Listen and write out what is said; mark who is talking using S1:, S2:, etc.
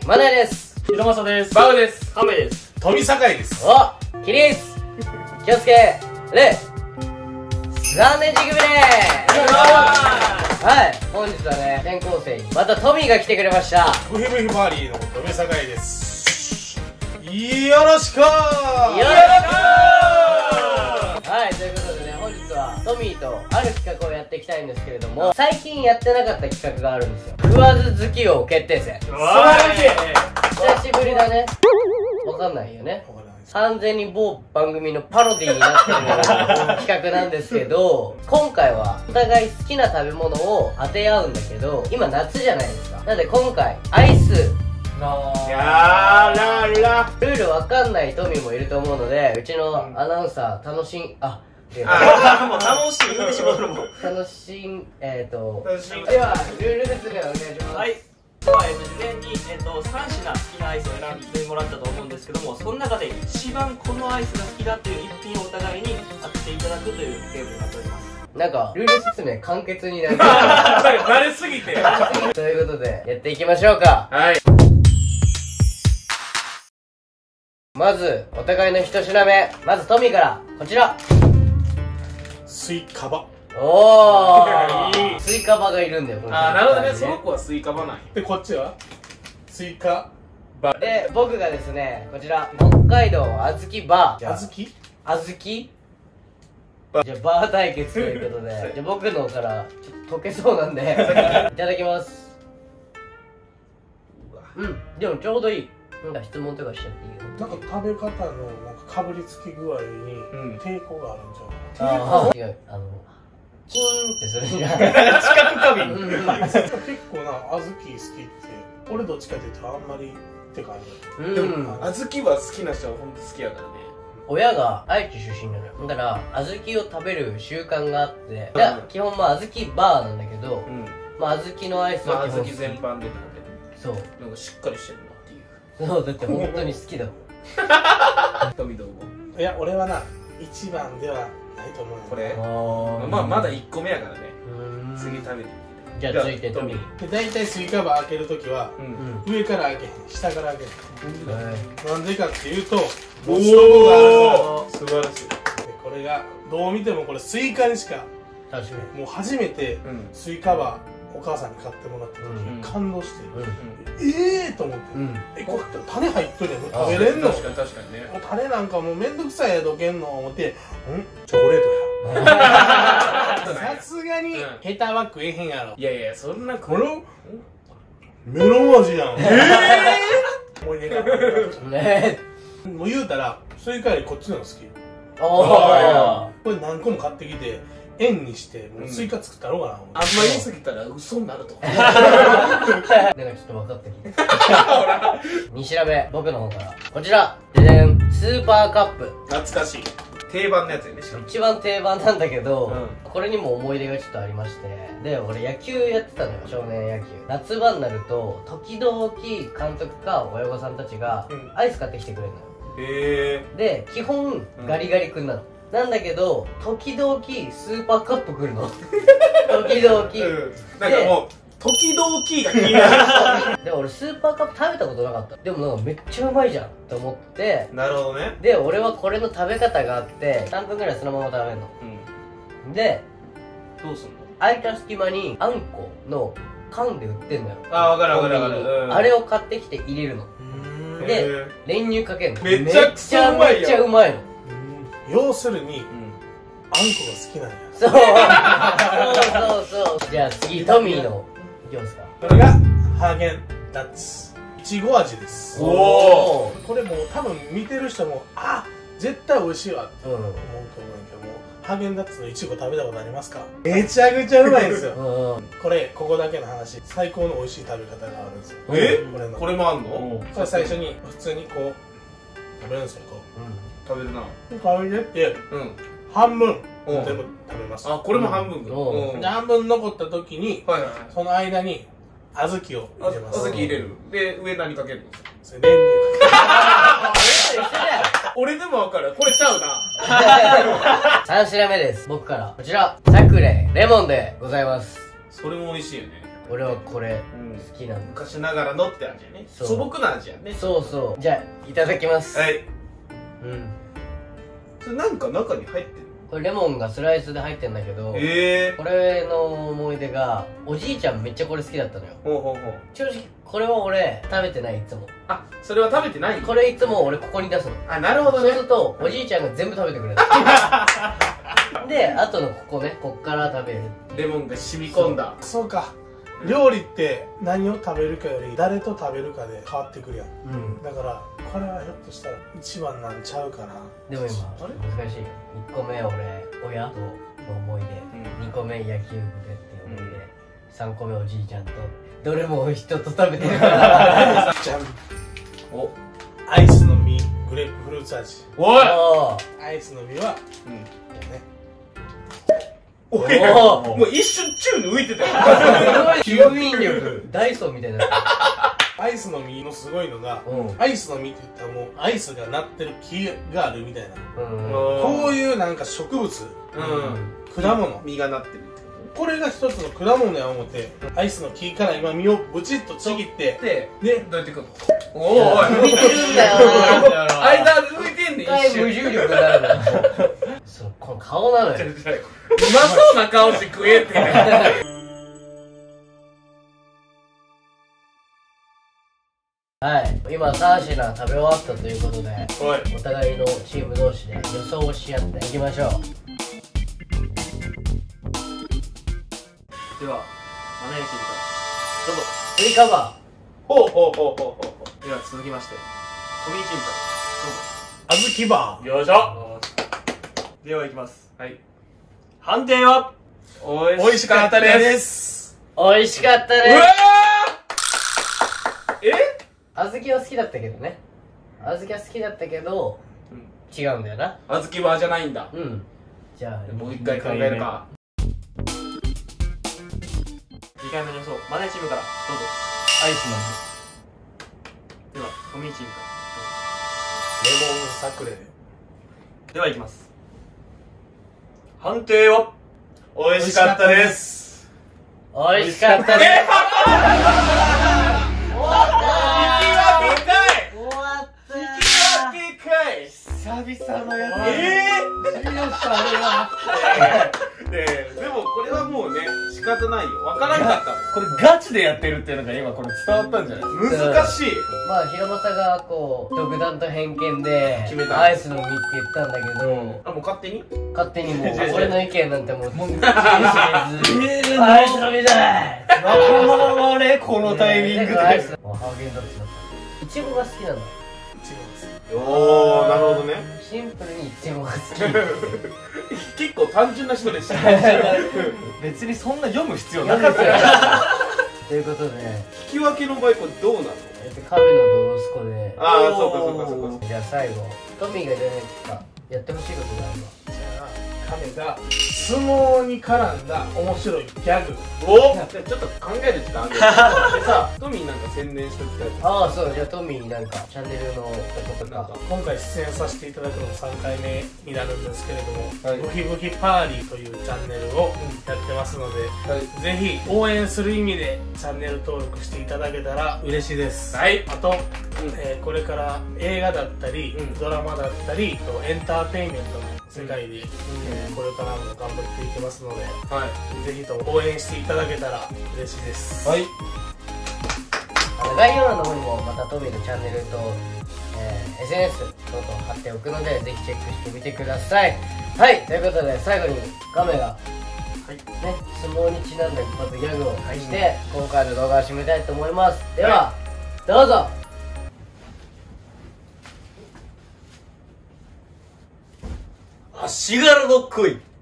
S1: マネです。
S2: ひろまさです。
S3: バウです。
S2: カメです。
S4: 富坂井です。
S1: お、起立気をつけ礼3年次組でーす。はい、本日はね、転校生にまたトミーが来てくれました。
S4: ブヒブヒバーリーの富坂井です。よろしく
S1: はい、ということでね、本日はトミーとある企画をやっていきたいんですけれども、最近やってなかった企画があるんですよ。食わず好き王決定戦。
S2: 素晴らしい。
S1: 久しぶりだね。わかんないよね。完全に某番組のパロディになってる企画なんですけど、今回はお互い好きな食べ物を当て合うんだけど、今夏じゃないですか。なので今回アイス
S3: やーらら。
S1: ルールわかんないトミーもいると思うので、うちのアナウンサー楽しん、
S3: もう楽しい言ってしまうのも。
S1: 楽しん、で
S3: 楽しい。
S1: はルール説明お願いします。
S2: はい。では、事前に、3品好きなアイスを選んでもらったと思うんですけども、その中で一番このアイスが好きだっていう一品をお互いに当てていただくというゲームになっております。
S1: なんか、ルール説明簡潔になり
S3: 慣れすぎて。
S1: ということで、やっていきましょうか。
S3: はい。
S1: まず、お互いの一品目。まずトミーから、こちら。
S4: スイカバ。
S1: おースイカバがいるんだよ、この
S3: なるほどね。その子はスイカバなんや。
S4: で、こっちはスイカ
S1: で、僕がですね、こちら、北海道あずきバー。
S4: あずき
S1: あずきじゃあ、バー対決ということで、じゃあ僕の方から、ちょっと溶けそうなんで、いただきます。うん、でもちょうどいい。なんか質問とかしちゃっていいよ。
S4: なんか食べ方のなんかかぶりつき具合に抵抗があるんじゃん。
S1: ああ、違う。キーンってするんじゃん。
S3: 近く過敏。
S4: 結構な、小豆好きって、俺どっちかっていうとあんまりって感じ。
S1: うん。
S3: 小豆は好きな人は本当好きやからね。
S1: 親が愛知出身なのよ。だから、小豆を食べる習慣があって、いや、基本まあ小豆バーなんだけど、まあ小豆のアイスは基本好き。
S3: 小豆全般でってこと
S1: そう。
S3: なんかしっかりしてるなっていう。
S1: そう、だって本当に好きだもん。
S3: 富どうも。
S4: いや、俺はな、一番ではないと思うよ。
S3: これ
S1: あ
S3: まあまだ1個目やからね。
S1: ー
S3: 次食べて。
S1: じゃあ続いてトミー。
S4: で、大体スイカバー開けるときは、上から開けへん、下から開けへん。なんでかっていうと、
S3: お
S4: ストックがあるから。
S3: お素晴らしい。
S4: でこれが、どう見てもこれスイカにしか、
S1: 確かに。
S4: もう初めてスイカバーお母さんに買ってもらった時に感動して、と思って、これ種入っとるやん、食べれんの？
S3: 確かに確かにね。
S4: もう種なんかもうめんどくさいやどけんの思って、チョコレートや。さすがにヘタは食えへんやろ。
S3: いやいや、そんな
S4: これメロン味やん。思い出が。
S1: ね
S4: もう言うたらスイカよりこっちのが好き。
S1: お
S4: これ何個も買ってきて円にしてもうスイカ作ったろうかな。
S3: あんま言い過ぎたら嘘になると。
S1: なんかちょっと分かってきた。2品目、僕の方から。こちら、ででん、スーパーカップ。
S3: 懐かしい。定番のやつやね、しかも。
S1: 一番定番なんだけど、これにも思い出がちょっとありまして、で、俺野球やってたのよ、少年野球。夏場になると、時々監督か親御さんたちが、アイス買ってきてくれるのよ。で、基本、ガリガリ君なの。なんだけど、時々、スーパーカップ来るの。時々。
S3: なんかもう、時々が気になる。
S1: で、俺スーパーカップ食べたことなかった。でもなんかめっちゃうまいじゃんって思って。
S3: なるほどね。
S1: で、俺はこれの食べ方があって、3分ぐらいそのまま食べるの。で、
S3: どうすんの？
S1: 空いた隙間にあんこの缶で売ってんのよ。
S3: わかるわかるわかる。
S1: あれを買ってきて入れるの。で、練乳かけるの。
S3: めちゃくちゃうまいよ。
S1: めっちゃうまいの。
S4: 要するに、あんこが好きなんや。
S1: そう。じゃあ次、トミーの、いきますか。
S4: これが、ハーゲンダッツ。いちご味です。
S1: おー。
S4: これもう多分見てる人も、絶対美味しいわって思うと思うんだけども、ハーゲンダッツのいちご食べたことありますか？めちゃくちゃうまいんですよ。これ、ここだけの話、最高の美味しい食べ方があるんですよ。
S3: これもあんの？
S4: これ最初に、普通にこう、食べるんですよ、こう。
S3: 食べるな。
S4: 食べてって、半分全部食べます。
S3: これも半分分。
S4: 半分残った時に、その間に小豆を入れます。
S3: 小豆入れる。で、上何かけるの？
S4: 練乳か
S3: 俺でもわかる。これちゃうな。
S1: 3品目です。僕から。こちら、サクレレモンでございます。
S3: それも美味しいよね。
S1: 俺はこれ好きなんだ。
S3: 昔ながらのって味やね。
S1: そう
S3: 素朴な味やね。
S1: そうそう。じゃあいただきます。
S3: はい。
S1: うん。
S3: それなんか中に入ってる？
S1: これレモンがスライスで入ってんだけど、これの思い出が、おじいちゃんめっちゃこれ好きだったのよ。
S3: ほうほうほう。
S1: 正直これは俺食べてない、いつも。
S3: あ、それは食べてない？
S1: これいつも俺ここに出すの。
S3: あ、なるほどね。
S1: そうするとおじいちゃんが全部食べてくれる。で、あとのここね、こっから食べる。
S3: レモンが染み込んだ。
S4: そうか。料理って何を食べるかより誰と食べるかで変わってくるやん。だからこれはひょっとしたら一番なんちゃうかな。
S1: でも今難しいよ。1個目俺親との思い出、2個目野球部でっていう思い出、3個目おじいちゃんと、どれも人と食べてるから
S4: じゃん。お、アイスの実、グレープフルーツ味。
S3: おい、
S4: アイスの実はね、
S3: おい、もう一瞬宙に浮いてたよ。
S1: 吸引力ダイソーみたいな。
S4: アイスの実のすごいのが、アイスの実って言ったらもうアイスがなってる木があるみたいな、こういうなんか植物、果物、
S3: 実がなってる。
S4: これが一つの果物や思って、アイスの木から今実をブチッとちぎって
S3: で、どうやってくるの？
S1: おい、浮いてるんだよな。
S3: 間で浮いてんねん、
S1: 一回無重力になるのよ。そう、この顔なのよ。
S3: うまそうな顔して食えって。
S1: はい、今3品食べ終わったということで、お互いのチーム同士で予想をし合っていきましょう。
S2: ではマネーシンからどうぞ。
S1: スイカバ
S3: ー。ほうほうほうほうほう。
S2: では続きましてトミーチン
S4: あずきバー。
S3: よいしょ。
S2: ではいきます。
S3: はい。
S2: 判定は
S3: おいしかったです。
S1: おいしかったね。
S3: うわー。
S1: あずきは好きだったけどね。あずきは好きだったけど、違うんだよな。
S3: あずきバーじゃないんだ。
S1: じゃあ
S3: もう一回考えるか。
S2: 2回目の予想、マネーチームからどうぞ。
S1: アイスの
S2: ではトミーチームか
S4: レモンサクレ。
S2: ではいきます。判定は
S3: おいしかったです。
S1: おいしかったです。
S3: 終わった
S1: 久々のやつ。
S3: でもこれはもうね、仕方ないよ。わからんかった
S5: これガチでやってるっていうのが今これ伝わったんじゃない？
S3: 難しい。
S1: まあ、平正がこう、独断と偏見で、
S3: 決めた
S1: アイスの実って言ったんだけど、
S3: あ、もう勝手に
S1: 勝手にもう、俺の意見なんてもう、アイスの実だい
S5: あれこのタイミングで
S1: アイスのハーゲンダッツだった。イチゴが好きなんだ。
S3: おー、なるほどね。
S1: シンプルにイチゴが好き。
S3: 結構単純な人でした。
S5: 別にそんな読む必要なかったよ。
S1: ということで、
S3: 引き分けの場合これどうなの？
S1: カメのドロスコで。
S3: ああ、そうかそうかそうか。
S1: じゃあ最後、トミーがじゃないか、やってほしいことがあるわ。
S4: じゃあカメが相撲に絡んだ面白いギャグ。
S3: おっ、ちょっと考える時間あるでさ、トミーなんか宣伝しときたい。
S1: ああ、そう、じゃあトミーなんかチャンネルのこととか。
S4: 今回出演させていただくのも3回目になるんですけれども、ブヒブヒパーリーというチャンネルをやってますので、ぜひ応援する意味でチャンネル登録していただけたら嬉しいです。
S3: はい。
S4: あと、これから映画だったり、ドラマだったり、エンターテインメントの世界で、これからも頑張っていきますので、ぜひと応援していただけたら嬉しいです。
S3: はい。
S1: 概要欄の方にもまたトミーのチャンネルと、SNS 等々貼っておくので、ぜひチェックしてみてください。はい、ということで最後にカメが、相撲にちなんだ一発ギャグをして、今回の動画を締めたいと思います。では、どうぞ。
S5: 足柄の恋。